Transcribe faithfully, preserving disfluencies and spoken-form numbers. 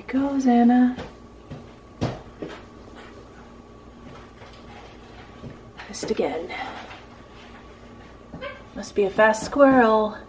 goes, Anna. Missed again. Must be a fast squirrel.